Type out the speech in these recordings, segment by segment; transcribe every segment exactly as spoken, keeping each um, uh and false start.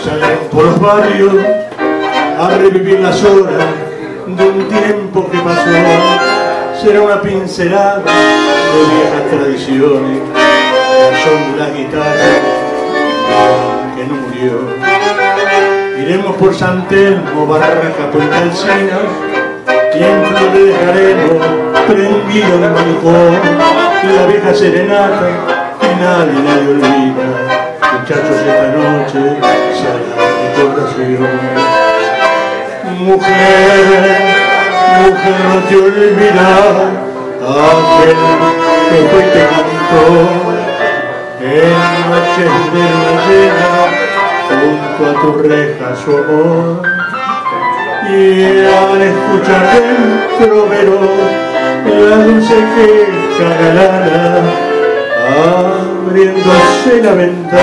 Salieron por los barrios a revivir las horas de un tiempo que pasó. Será una pincelada de viejas tradiciones, el son de la guitarra que no murió. Iremos por San Telmo, Barraca, Puente Alcinas, y en flor le dejaremos prendido en el balcón la vieja serenata que nadie, nadie olvida. Muchachos, esta noche será mi corazón. Mujer, mujer, no te olvidas aquel que fue y te cantó en noches de luna llena junto a tu reja su amor. Y al escuchar dentro veros la dulce queja galana abriéndose la ventana,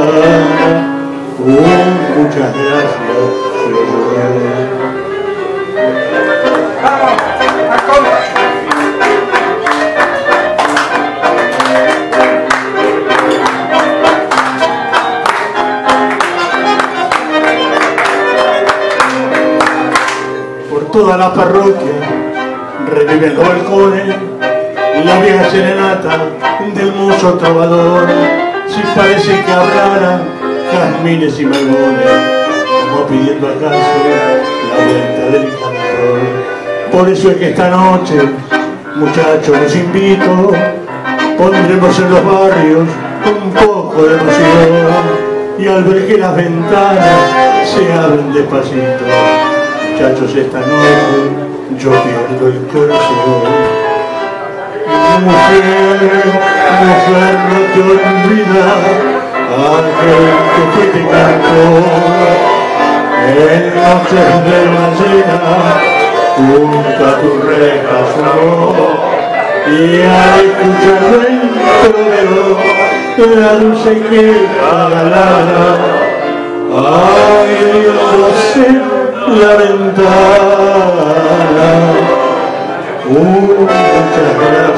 uh, muchas gracias, Señor. Por toda la parroquia reviven los balcones la vieja serenata del mozo trovador. Si parece que hablara jazmines y malbones, como pidiendo acaso la vuelta del cantor. Por eso es que esta noche, muchachos, los invito, pondremos en los barrios un poco de emoción, y al ver que las ventanas se abren despacito, muchachos, esta noche yo pierdo el corazón. Mujer, mujer, no te olvidas aquel que fue y te cantó en noches de luna llena junto a tu reja su amor. Y al escuchar dentro de la dulce queja galana abriéndose la ventana, uh, muchas gracias.